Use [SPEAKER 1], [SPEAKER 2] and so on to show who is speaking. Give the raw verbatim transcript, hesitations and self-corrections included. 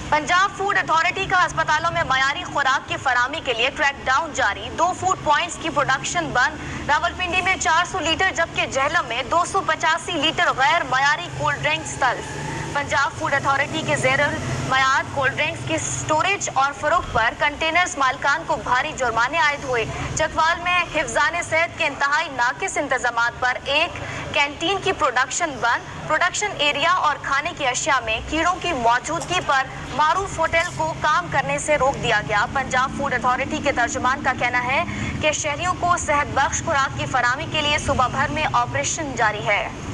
[SPEAKER 1] Punjab food authority का अस्पतालों में मयारी खुराक की फराहमी के लिए क्रैकडाउन जारी। दो फूड पॉइंट्स की प्रोडक्शन बंद। रावलपिंडी में चार सौ लीटर जबकि झेलम में दो सौ पचासी लीटर गैर मयारी कोल्ड ड्रिंक्स तल्फ। पंजाब फूड अथॉरिटी के ज़ेर मयार कोल्ड ड्रिंक्स की स्टोरेज और फरोख्त पर कंटेनर्स मालिकान को भारी जुर्माने आयद हुए। चकवाल में हिफ्जान सेहत के इंतहाई नाकिस इंतजामात पर एक कैंटीन की प्रोडक्शन बंद। प्रोडक्शन एरिया और खाने की अशिया में कीड़ों की मौजूदगी पर मारूफ होटल को काम करने से रोक दिया गया। पंजाब फूड अथॉरिटी के तर्जुमान का कहना है कि शहरियों को सेहत बख्श खुराक की फराहमी के लिए सुबह भर में ऑपरेशन जारी है।